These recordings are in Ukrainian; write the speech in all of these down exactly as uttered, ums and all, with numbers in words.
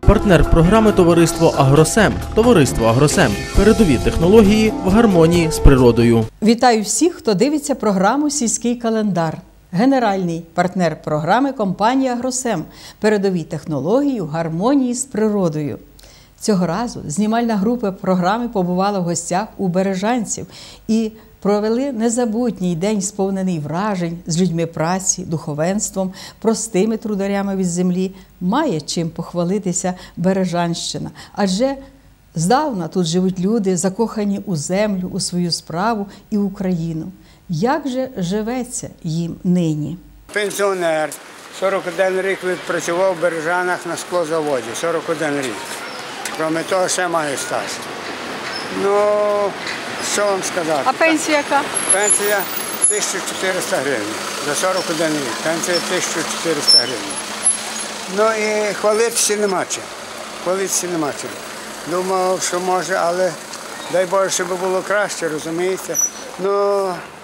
Партнер програми товариство «Агросем». Товариство «Агросем» – передові технології в гармонії з природою. Вітаю всіх, хто дивиться програму «Сільський календар». Генеральний партнер програми – компанія «Агросем». Передові технології в гармонії з природою. Цього разу знімальна група програми побувала в гостях у бережанців і провели незабутній день, сповнений вражень з людьми праці, духовенством, простими трударями від землі. Має чим похвалитися Бережанщина, адже здавна тут живуть люди, закохані у землю, у свою справу і в Україну. Як же живеться їм нині? Пенсіонер, сорок один рік відпрацював в Бережанах на склозаводі, сорок один рік. Кроме того, ще маю стаж. Ну, що вам сказати? А пенсія яка? Пенсія тисяча чотириста гривень. За сорок один рік. Пенсія тисяча чотириста гривень. Ну і хвалитися нема чим. Хвалитися нема чим. Думав, що може, але дай Боже, щоб було краще, розумієте. Ну,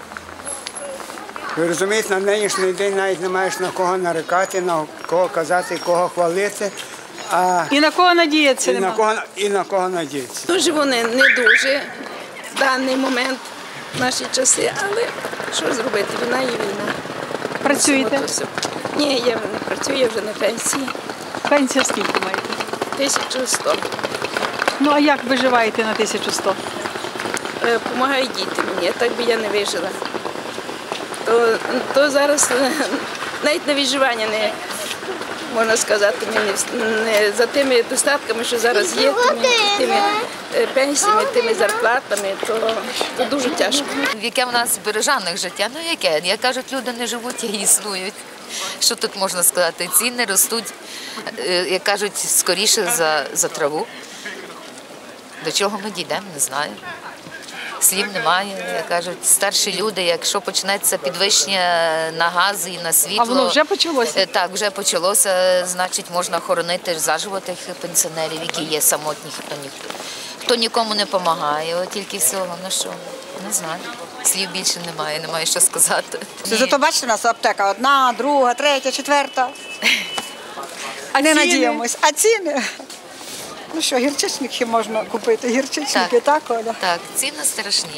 ви розумієте, на нинішній день навіть не маєш на кого нарекати, на кого казати, кого хвалити. А І на кого надіятися і нема? на кого, і на кого надіятися. Дуже вони не дуже в даний момент, в наші часи, але що зробити, війна є війна. Працюєте? Ні, я не працюю, я вже на пенсії. Пенсія скільки маєте? тисяча сто. Ну а як виживаєте на тисячу сто? Помагають діти мені, так би я не вижила. То, то зараз навіть на виживання не можна сказати, не, не за тими достатками, що зараз є, тими, тими пенсіями, тими зарплатами, то, то дуже тяжко. Яке в нас в Бережанах життя? Ну яке? Як кажуть, люди не живуть, а існують. Що тут можна сказати? Ціни ростуть, як кажуть, скоріше за, за траву. До чого ми дійдемо, не знаю. Слів немає, як кажуть, старші люди, якщо почнеться підвищення на газ і на світло. А воно вже почалося? Так, вже почалося, значить можна хоронити заживо тих пенсіонерів, які є самотні, хто, ні, хто нікому не допомагає, от тільки всього, ну що, не знаю. Слів більше немає, немає що сказати. Зато бачите, у нас аптека одна, друга, третя, четверта. А не ціни? надіємось. А ціни? Ну що, гірчичники можна купити, гірчичники, так, так Оля? Так, ціни страшні.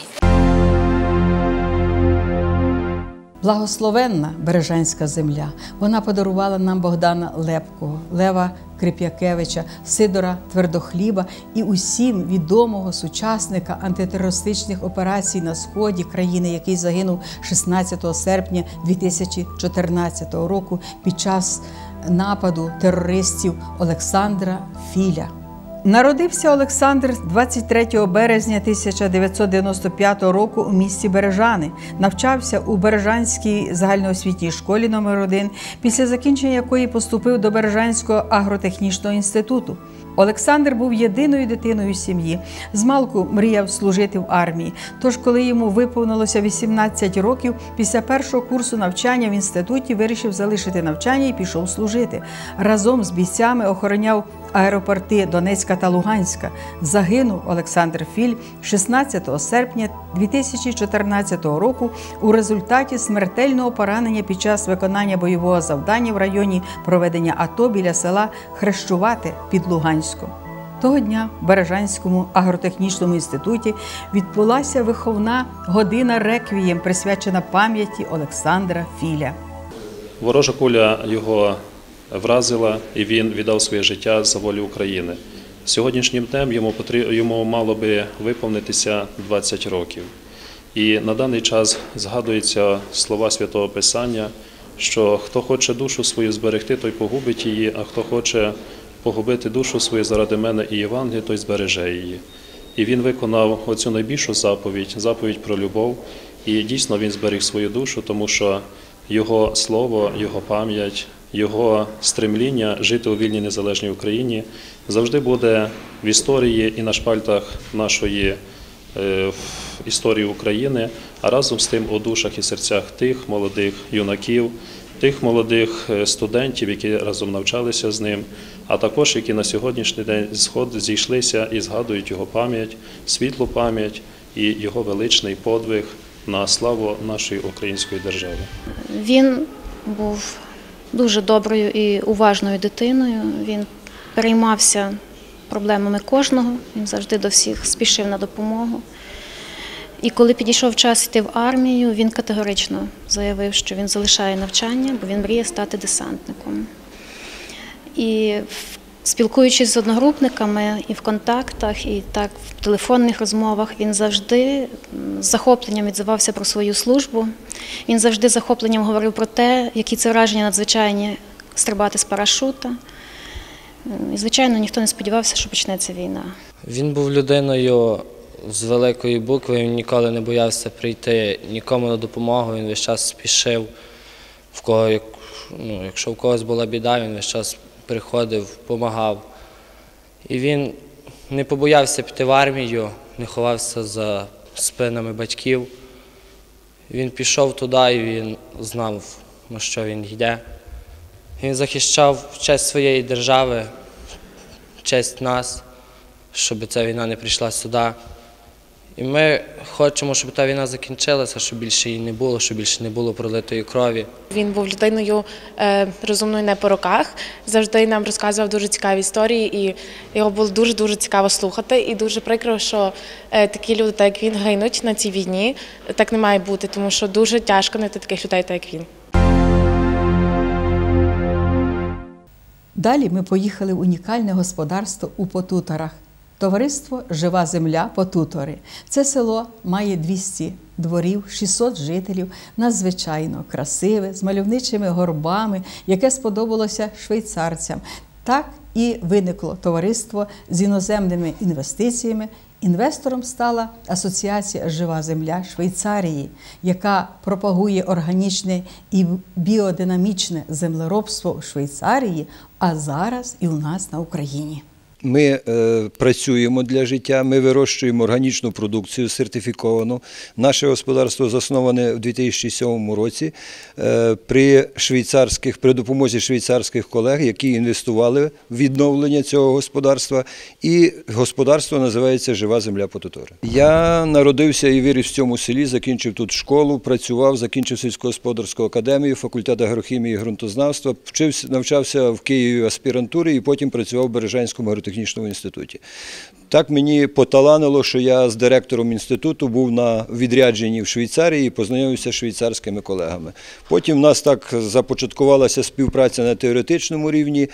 Благословенна Бережанська земля. Вона подарувала нам Богдана Лепкого, Лева Крип'якевича, Сидора Твердохліба і усім відомого сучасника антитерористичних операцій на сході країни, який загинув шістнадцятого серпня дві тисячі чотирнадцятого року під час нападу терористів Олександра Філя. Народився Олександр двадцять третього березня тисяча дев'ятсот дев'яносто п'ятого року у місті Бережани. Навчався у Бережанській загальноосвітній школі номер один, після закінчення якої поступив до Бережанського агротехнічного інституту. Олександр був єдиною дитиною сім'ї. Змалку мріяв служити в армії. Тож, коли йому виповнилося вісімнадцять років, після першого курсу навчання в інституті вирішив залишити навчання і пішов служити. Разом з бійцями охороняв аеропорти Донецька та Луганська. Загинув Олександр Філь шістнадцятого серпня дві тисячі чотирнадцятого року у результаті смертельного поранення під час виконання бойового завдання в районі проведення АТО біля села Хрещувате під Луганськом. Того дня в Бережанському агротехнічному інституті відбулася виховна година реквієм, присвячена пам'яті Олександра Філя. Ворожа куля його вразила, і він віддав своє життя за волю України. Сьогоднішнім днем йому, йому мало би виповнитися двадцять років. І на даний час згадуються слова Святого Писання, що хто хоче душу свою зберегти, той погубить її, а хто хоче погубити душу свою заради мене і Євангелія, той збереже її. І він виконав оцю найбільшу заповідь, заповідь про любов, і дійсно він зберіг свою душу, тому що його слово, його пам'ять, його стремління жити у вільній незалежній Україні завжди буде в історії і на шпальтах нашої е, історії України, а разом з тим у душах і серцях тих молодих юнаків, тих молодих студентів, які разом навчалися з ним, а також які на сьогоднішній день сход зійшлися і згадують його пам'ять, світлу пам'ять і його величний подвиг на славу нашої української держави. Він був дуже доброю і уважною дитиною. Він переймався проблемами кожного, він завжди до всіх спішив на допомогу. І коли підійшов час йти в армію, він категорично заявив, що він залишає навчання, бо він мріє стати десантником. І спілкуючись з одногрупниками і в контактах, і так в телефонних розмовах, він завжди з захопленням відзивався про свою службу. Він завжди з захопленням говорив про те, які це враження надзвичайні стрибати з парашута. І, звичайно, ніхто не сподівався, що почнеться війна. Він був людиною з великої букви, він ніколи не боявся прийти нікому на допомогу, він весь час спішив. В кого, ну, якщо в когось була біда, він весь час приходив, допомагав. І він не побоявся піти в армію, не ховався за спинами батьків. Він пішов туди і він знав, на що він йде. Він захищав честь своєї держави, честь нас, щоб ця війна не прийшла сюди. І ми хочемо, щоб та війна закінчилася, щоб більше її не було, щоб більше не було пролитої крові. Він був людиною е, розумною не по роках, завжди нам розказував дуже цікаві історії, і його було дуже-дуже цікаво слухати. І дуже прикро, що е, такі люди, так як він, гинуть на цій війні. Так не має бути, тому що дуже тяжко знайти таких людей, так як він. Далі ми поїхали в унікальне господарство у Потуторах. Товариство «Жива земля» Потутори. Це село має двісті дворів, шістсот жителів, надзвичайно красиве, з мальовничими горбами, яке сподобалося швейцарцям. Так і виникло товариство з іноземними інвестиціями. Інвестором стала Асоціація «Жива земля» Швейцарії, яка пропагує органічне і біодинамічне землеробство у Швейцарії, а зараз і у нас на Україні. Ми е, працюємо для життя, ми вирощуємо органічну продукцію сертифіковану. Наше господарство засноване в дві тисячі сьомому році е, при, швейцарських, при допомозі швейцарських колег, які інвестували в відновлення цього господарства. І господарство називається «Жива земля Потутори». Я народився і виріс в цьому селі, закінчив тут школу, працював, закінчив сільськогосподарську академію, факультет агрохімії і ґрунтознавства, вчився, навчався в Києві в аспірантурі і потім працював в Бережанському агротехнічному інституті. Так мені поталанило, що я з директором інституту був на відрядженні в Швейцарії і познайомився з швейцарськими колегами. Потім в нас так започаткувалася співпраця на теоретичному рівні,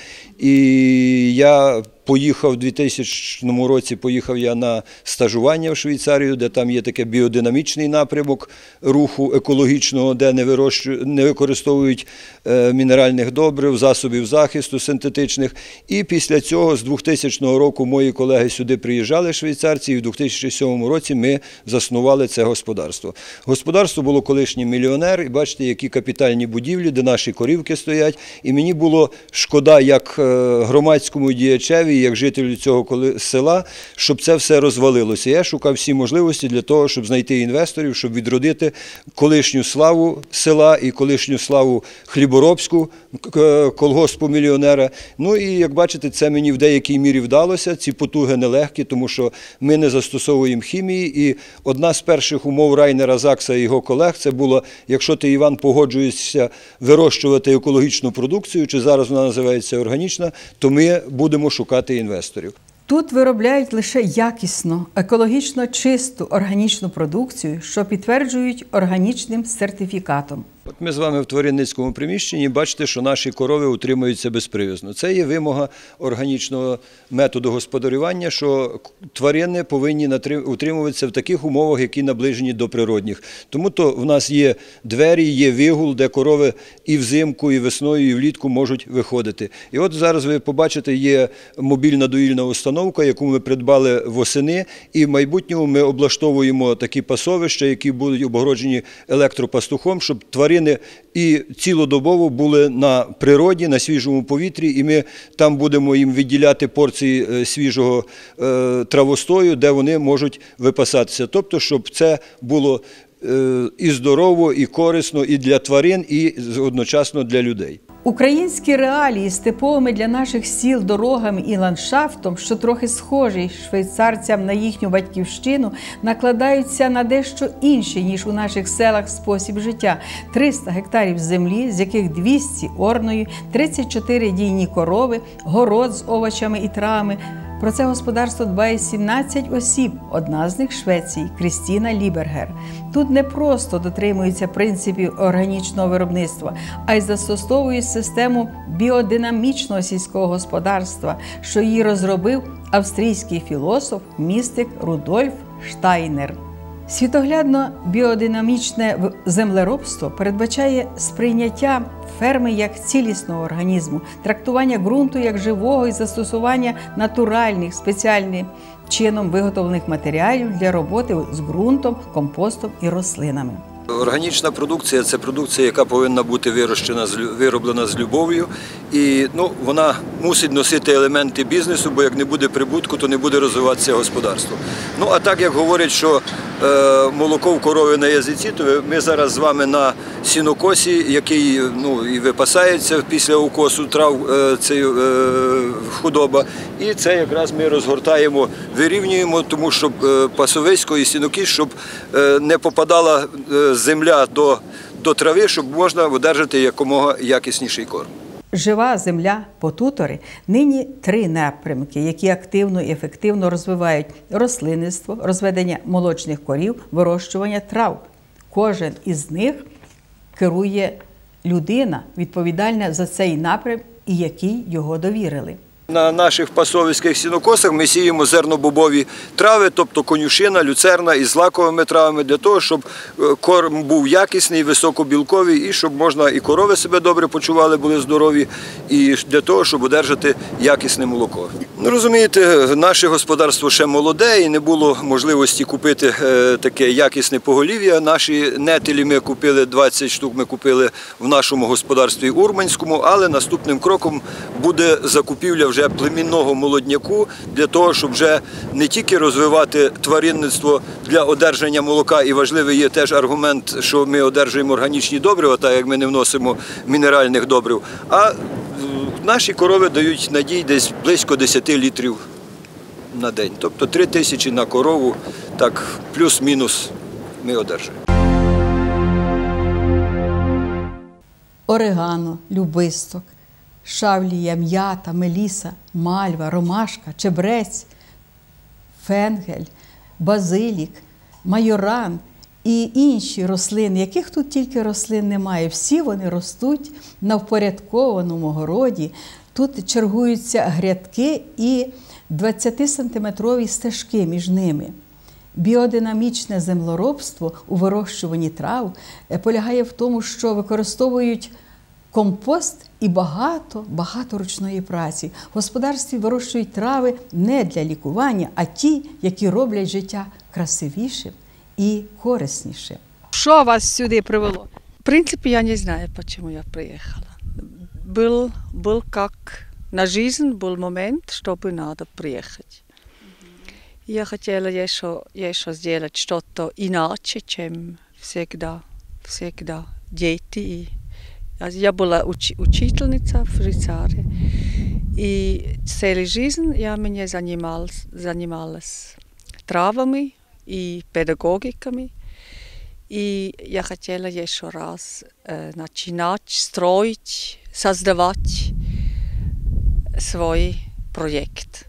і я поїхав у дві тисячному році, поїхав я на стажування в Швейцарію, де там є такий біодинамічний напрямок руху екологічного, де не, вирощують, не використовують е, мінеральних добрив, засобів захисту синтетичних. І після цього з двохтисячного року мої колеги сюди приїжджали, швейцарці, і в дві тисячі сьомому році ми заснували це господарство. Господарство було колишній мільйонер, і бачите, які капітальні будівлі, де наші корівки стоять. І мені було шкода, як громадському діячеві, як жителю цього села, щоб це все розвалилося. Я шукав всі можливості для того, щоб знайти інвесторів, щоб відродити колишню славу села і колишню славу хліборобську колгоспу мільйонера. Ну і, як бачите, це мені в деякій мірі вдалося. Ці потуги нелегкі, тому що ми не застосовуємо хімії. І одна з перших умов Райнера Закса і його колег – це було, якщо ти, Іван, погоджуєшся вирощувати екологічну продукцію, чи зараз вона називається органічна, то ми будемо шукати інвесторів. Тут виробляють лише якісну, екологічно чисту органічну продукцію, що підтверджують органічним сертифікатом. От ми з вами в тваринницькому приміщенні, бачите, що наші корови утримуються безпривізно. Це є вимога органічного методу господарювання, що тварини повинні утримуватися в таких умовах, які наближені до природних. Тому то в нас є двері, є вигул, де корови і взимку, і весною, і влітку можуть виходити. І от зараз ви побачите, є мобільна доїльна установка, яку ми придбали восени, і в майбутньому ми облаштовуємо такі пасовища, які будуть обгороджені електропастухом, щоб тварини і цілодобово були на природі, на свіжому повітрі, і ми там будемо їм відділяти порції свіжого е, травостою, де вони можуть випасатися. Тобто, щоб це було е, і здорово, і корисно і для тварин, і одночасно для людей. Українські реалії з типовими для наших сіл дорогами і ландшафтом, що трохи схожий швейцарцям на їхню батьківщину, накладаються на дещо інший, ніж у наших селах спосіб життя. триста гектарів землі, з яких двісті орної, тридцять чотири дійні корови, город з овочами і травами. Про це господарство дбає сімнадцять осіб, одна з них Швеції, Крістіна Лібергер. Тут не просто дотримуються принципів органічного виробництва, а й застосовують систему біодинамічного сільського господарства, що її розробив австрійський філософ, містик Рудольф Штайнер. Світоглядно-біодинамічне землеробство передбачає сприйняття ферми як цілісного організму, трактування ґрунту як живого і застосування натуральних, спеціальним чином виготовлених матеріалів для роботи з ґрунтом, компостом і рослинами. Органічна продукція – це продукція, яка повинна бути вирощена, вироблена з любов'ю. І ну, вона мусить носити елементи бізнесу, бо як не буде прибутку, то не буде розвиватися господарство. Ну, а так, як говорять, що е, молоко в корови на язиці, то ми зараз з вами на сінокосі, який ну, і випасається після укосу трав е, цей, е, худоба. І це якраз ми розгортаємо, вирівнюємо, тому щоб е, пасовисько і сінокіс, щоб е, не попадала е, земля до, до трави, щоб можна одержати якомога якісніший корм. Жива земля потутори – нині три напрямки, які активно і ефективно розвивають рослинництво, розведення молочних корів, вирощування трав. Кожен із них керує людина, відповідальна за цей напрям і який його довірили. На наших пасовиських сінокосах ми сіємо зернобобові трави, тобто конюшина, люцерна із злаковими травами, для того, щоб корм був якісний, високобілковий, і щоб можна і корови себе добре почували, були здорові, і для того, щоб одержати якісне молоко. Ну, розумієте, наше господарство ще молоде і не було можливості купити таке якісне поголів'я. Наші нетелі ми купили, двадцять штук ми купили в нашому господарстві Урманському, але наступним кроком буде закупівля вже племінного молодняку для того, щоб вже не тільки розвивати тваринництво для одержання молока, і важливий є теж аргумент, що ми одержуємо органічні добрива, так як ми не вносимо мінеральних добрив, а наші корови дають надій десь близько десяти літрів на день. Тобто три тисячі на корову, так плюс-мінус ми одержуємо. Орегано, любисток, шавлія, м'ята, меліса, мальва, ромашка, чебрець, фенгель, базилік, майоран і інші рослини, яких тут тільки рослин немає. Всі вони ростуть на впорядкованому городі. Тут чергуються грядки і двадцятисантиметрові стежки між ними. Біодинамічне землеробство у вирощуванні трав полягає в тому, що використовують компост і багато, багато ручної праці. В господарстві вирощують трави не для лікування, а ті, які роблять життя красивішим і кориснішим. Що вас сюди привело? В принципе, я не знаю, почему я приехала. Был, был как на жизнь, был момент, чтобы надо приехать. Я хотела еще, еще сделать что-то иначе, чем всегда, всегда дети. Я была уч, учительница в Швейцарии. И целую жизнь я меня занималась, занималась травами и педагогиками. И я хотела еще раз э, начинать строить, создавать свой проект.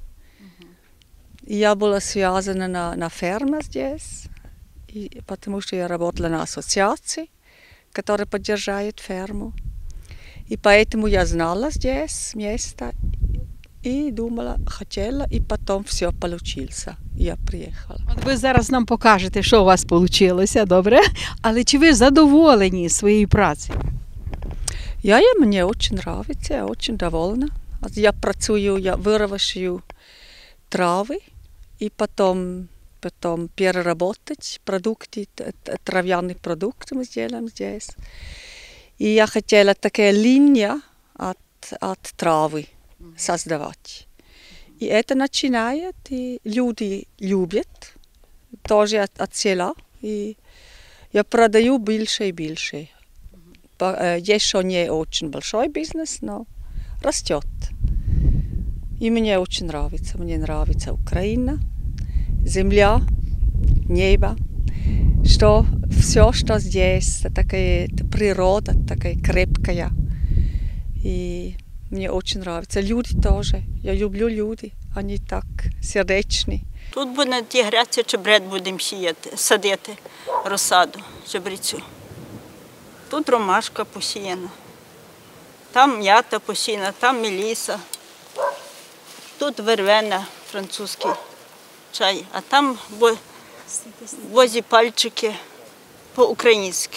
И я была связана на, на ферме здесь, и, потому что я работала на ассоциации, которая поддерживает ферму. И поэтому я знала здесь место и думала, хотела, и потом все получилось. Я приїхала. От ви зараз нам покажете, що у вас вийшло, добре? Але чи ви задоволені своєю працею? Я, я мені дуже подобається, я дуже довольна. Я працюю, я вирощую трави і потім, потім переработать продукти, трав'яні продукти ми зробимо здесь. І я хотіла таке лінія від, від трави создавать. И это начинает, и люди любят, тоже от, от села. И я продаю больше и больше еще не очень большой бизнес, но растет. И мне очень нравится. Мне нравится Украина, земля, небо, что все, что здесь, такая природа, такая крепкая. И мне очень нравится. Люди тоже. Я люблю люди. Они так сердечні. Тут буде ті грядці, чебрет будемо сіяти, садити, розсаду, чебрецю. Тут ромашка посіяна, там м'ята посіяна, там меліса, тут вервена, французький чай, а там возі пальчики по-українськи.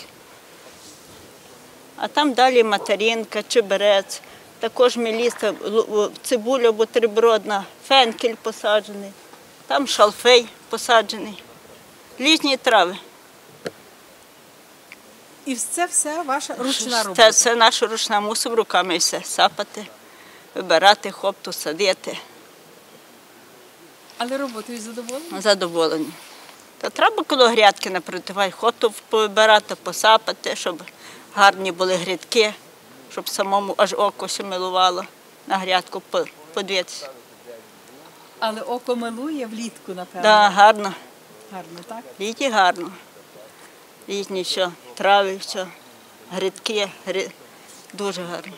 А там далі материнка, чебрець, також меліса, цибуля бутербродна, фенкель посаджений, там шалфей посаджений, різні трави. І це все ваша ручна робота? Це, це наша ручна, мусимо руками все сапати, вибирати хопту, садити. Але роботою задоволені? Задоволені. Та треба коло грядки напротивай, хоту повибирати, посапати, щоб гарні були грядки, щоб самому аж око ще милувало на грядку подивитися. Але око милує влітку, напевно? Так, да, гарно. Гарно, так? Літі гарно. Різні що, трави, що, грядки, гряд... дуже гарно.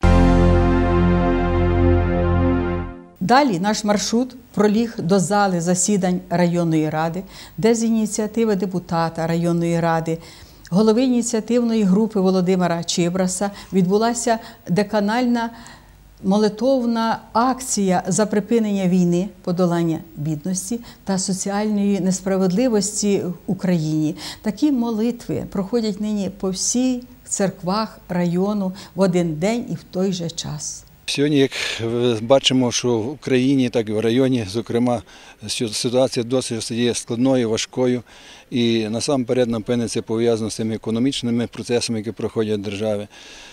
Далі наш маршрут проліг до зали засідань районної ради, де з ініціативи депутата районної ради, голови ініціативної групи Володимира Чибраса відбулася деканальна молитовна акція за припинення війни, подолання бідності та соціальної несправедливості в Україні. Такі молитви проходять нині по всіх церквах району в один день і в той же час. Сьогодні, як бачимо, що в Україні, так і в районі, зокрема, ситуація досить є складною, важкою. І насамперед, напевне, це пов'язано з тими економічними процесами, які проходять в державі.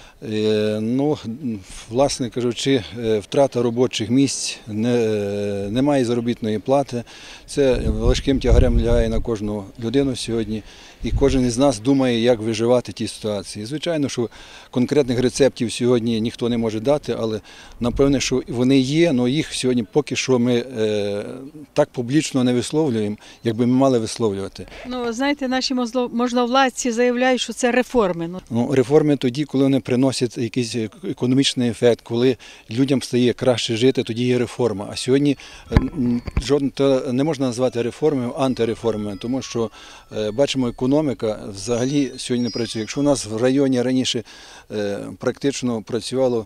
Ну, власне кажучи, втрата робочих місць, немає заробітної плати. Це важким тягарем лягає на кожну людину сьогодні. І кожен із нас думає, як виживати в тій ситуації. Звичайно, що конкретних рецептів сьогодні ніхто не може дати, але напевне, що вони є, але їх сьогодні поки що ми е, так публічно не висловлюємо, як би ми мали висловлювати. Ну, знаєте, наші можновладці заявляють, що це реформи. Ну, реформи тоді, коли вони приносять якийсь економічний ефект, коли людям стає краще жити, тоді є реформа. А сьогодні жодне не можна назвати реформою, антиреформою, тому що е, бачимо, економіку. Економіка взагалі сьогодні не працює. Якщо у нас в районі раніше е, практично працювало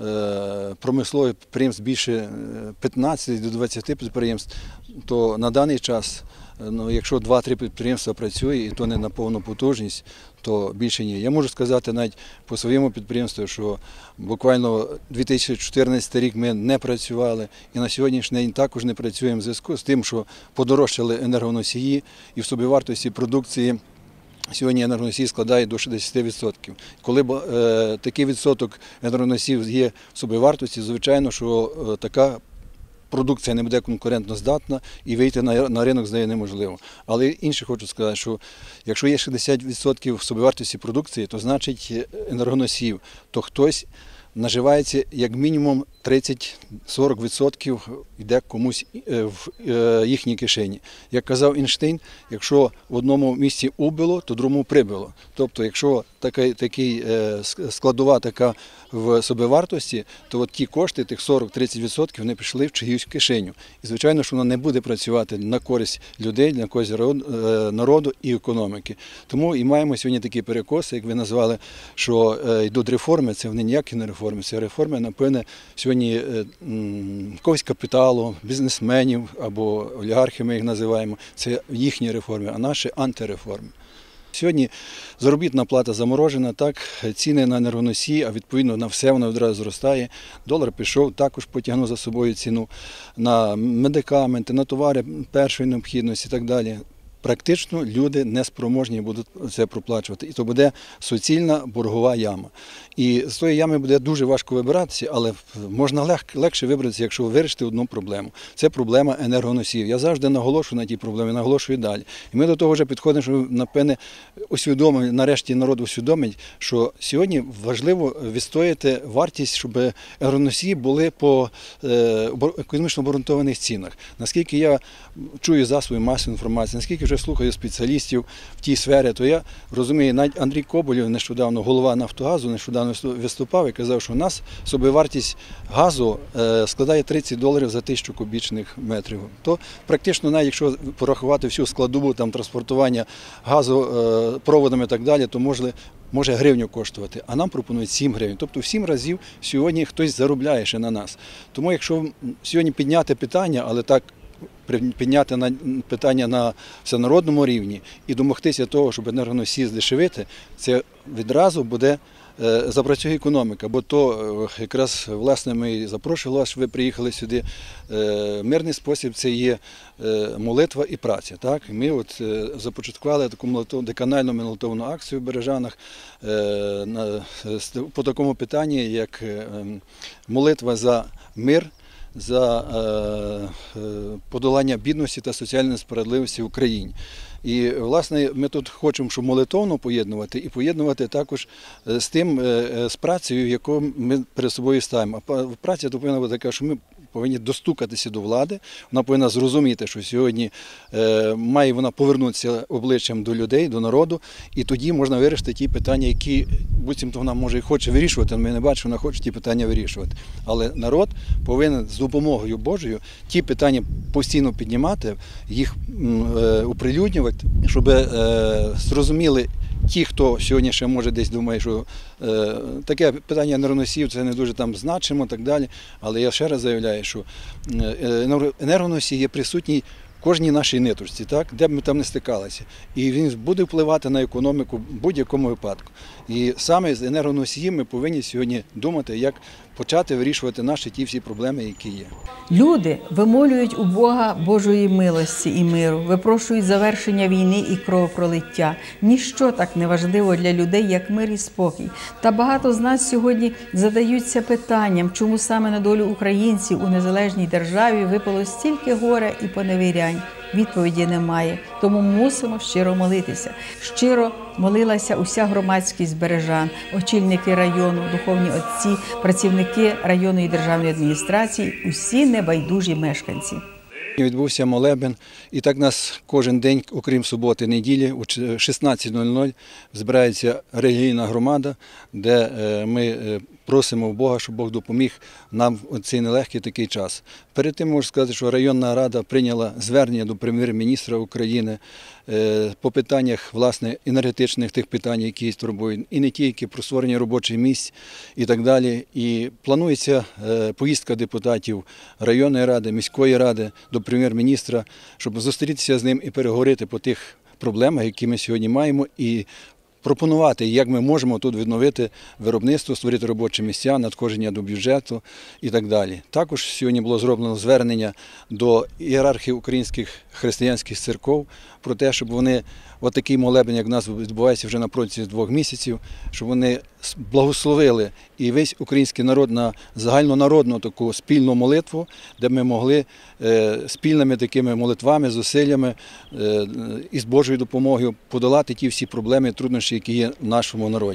е, промислові підприємств більше п'ятнадцяти до двадцяти підприємств, то на даний час, ну, якщо два-три підприємства працює, і то не на повну потужність, то більше ні. Я можу сказати навіть по своєму підприємству, що буквально дві тисячі чотирнадцятий рік ми не працювали, і на сьогоднішній день також не працюємо в зв'язку з тим, що подорожчали енергоносії, і в собівартості продукції сьогодні енергоносії складає до шістдесят відсотків. Коли е, такий відсоток енергоносіїв є в собівартості, звичайно, що е, така продукція не буде конкурентно здатна і вийти на, на ринок з нею неможливо. Але інше хочу сказати, що якщо є шістдесят відсотків собівартості продукції, то значить енергоносіїв, то хтось наживається як мінімум тридцять-сорок відсотків йде комусь в їхній кишені. Як казав Ейнштейн, якщо в одному місці убило, то в другому прибило. Тобто, якщо така, такий, складова така в собівартості, то от ті кошти, тих сорок-тридцять відсотків, вони пішли в чиюсь кишеню. І звичайно, що вона не буде працювати на користь людей, на користь народу і економіки. Тому і маємо сьогодні такі перекоси, як ви назвали, що йдуть реформи, це вони ніякі не реформи, це реформи, напевне, сьогодні якогось капіталу, бізнесменів або олігархів ми їх називаємо, це їхні реформи, а наші антиреформи. Сьогодні заробітна плата заморожена, так, ціни на енергоносії, а відповідно на все воно одразу зростає. Долар пішов, також потягнув за собою ціну на медикаменти, на товари першої необхідності і так далі. Практично люди не спроможні будуть це проплачувати. І то буде суцільна боргова яма. І з тої ями буде дуже важко вибиратися, але можна лег, легше вибратися, якщо вирішити одну проблему. Це проблема енергоносіїв. Я завжди наголошую на тій проблемі, наголошую далі. І ми до того вже підходимо, що, напевне, усвідомимо, нарешті народ усвідомить, що сьогодні важливо відстояти вартість, щоб енергоносії були по е, економічно обґрунтованих цінах. Наскільки я чую засоби масової інформації, наскільки вже слухаю спеціалістів в тій сфері, то я розумію, навіть Андрій Коболєв, нещодавно голова Нафтогазу, нещодавно виступав і казав, що у нас собівартість газу складає тридцять доларів за тисячу кубічних метрів. То практично, навіть якщо порахувати всю складову там, транспортування газу проводами і так далі, то може, може гривню коштувати, а нам пропонують сім гривень. Тобто в сім разів сьогодні хтось заробляє ще на нас. Тому якщо сьогодні підняти питання, але так, підняти на питання на всенародному рівні і домогтися того, щоб енергоносії здешевити, це відразу буде запрацює економіка, бо то якраз, власне, ми запрошували вас, щоб ви приїхали сюди. Мирний спосіб – це є молитва і праця. Так? Ми от започаткували таку молитву, деканальну молитовну акцію в Бережанах по такому питанні, як молитва за мир, за подолання бідності та соціальної справедливості в Україні. І, власне, ми тут хочемо, щоб молитовно поєднувати і поєднувати також з тим, з працею, яку ми перед собою ставимо. А праця то повинна бути така, що ми повинні достукатися до влади, вона повинна зрозуміти, що сьогодні має вона повернутися обличчям до людей, до народу, і тоді можна вирішити ті питання, які, буцімто вона може і хоче вирішувати, але ми не бачимо, що вона хоче ті питання вирішувати. Але народ повинен з допомогою Божою ті питання постійно піднімати, їх оприлюднювати, щоб зрозуміли ті, хто сьогодні ще може десь думає, що е, таке питання енергоносіїв це не дуже там значимо, так далі. Але я ще раз заявляю, що енергоносій є присутній в кожній нашій ниточці, так, де б ми там не стикалися. І він буде впливати на економіку в будь-якому випадку. І саме з енергоносіїв ми повинні сьогодні думати, як почати вирішувати наші ті всі проблеми, які є. Люди вимолюють у Бога Божої милості і миру, випрошують завершення війни і кровопролиття. Ніщо так не важливо для людей, як мир і спокій. Та багато з нас сьогодні задаються питанням, чому саме на долю українців у незалежній державі випало стільки горя і поневірянь. Відповіді немає, тому мусимо щиро молитися. Щиро молилася уся громадськість Бережан, очільники району, духовні отці, працівники районної державної адміністрації, усі небайдужі мешканці. Відбувся молебен, і так нас кожен день, окрім суботи, неділі, о шістнадцять нуль нуль збирається релігійна громада, де ми просимо Бога, щоб Бог допоміг нам в цей нелегкий такий час. Перед тим можу сказати, що районна рада прийняла звернення до прем'єр-міністра України по питаннях, власне, енергетичних тих питань, які турбують, і не тільки про створення робочих місць і так далі. І планується поїздка депутатів районної ради, міської ради до прем'єр-міністра, щоб зустрітися з ним і переговорити по тих проблемах, які ми сьогодні маємо, і пропонувати, як ми можемо тут відновити виробництво, створити робочі місця, надходження до бюджету і так далі. Також сьогодні було зроблено звернення до ієрархів українських християнських церков про те, щоб вони, от такий молебень, як у нас відбувається вже на протязі двох місяців, щоб вони благословили і весь український народ на загальнонародну таку спільну молитву, де ми могли е, спільними такими молитвами, зусиллями е, і з Божою допомогою подолати ті всі проблеми, труднощі, які є в нашому народі.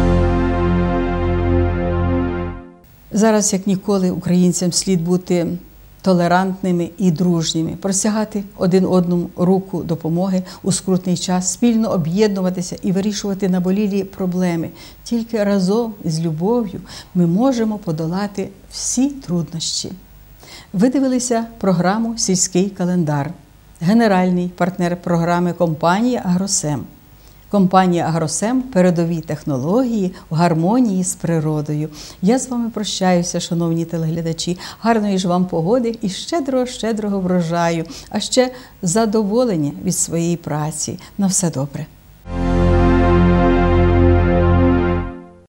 Зараз, як ніколи, українцям слід бути толерантними і дружніми, простягати один одному руку допомоги у скрутний час, спільно об'єднуватися і вирішувати наболілі проблеми. Тільки разом з любов'ю ми можемо подолати всі труднощі. Ви дивилися програму «Сільський календар». Генеральний партнер програми – компанія «Агросем». Компанія «Агросем» – передові технології в гармонії з природою. Я з вами прощаюся, шановні телеглядачі. Гарної ж вам погоди і щедрого-щедрого врожаю, а ще задоволення від своєї праці. На все добре.